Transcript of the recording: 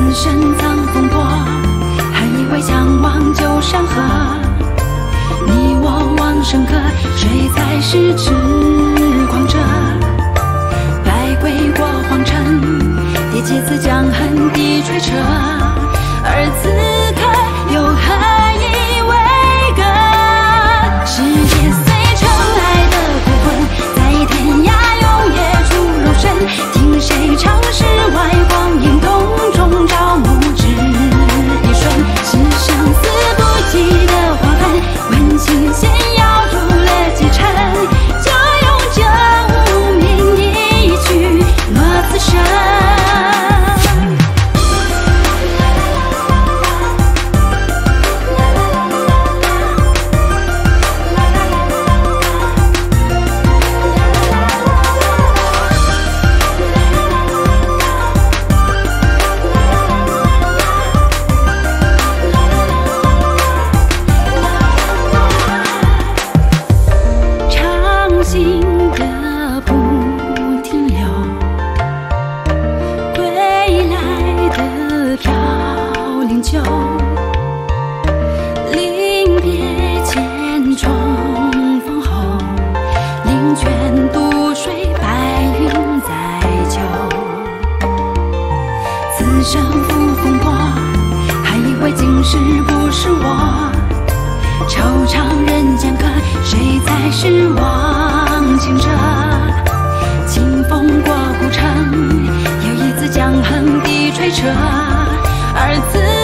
此生藏风波，还以为相忘旧山河。你我望生客，谁才是痴狂者？百归过皇城，第几次将恨地吹彻？而此刻又何以为歌？世界虽成爱的孤魂，在天涯永夜出肉身。听谁唱世外光阴，洞中朝暮只一瞬。是生死不羁的划分，问情仙药入了几尘，就用这无名一曲落此生。情歌不停留，归来的飘零酒，临别前重逢后，灵泉渡水，白云在秋。此生负风波，还以为今世不是我。惆怅人间客，谁才是忘情者？清风过古城，又一次将恨地吹彻，而此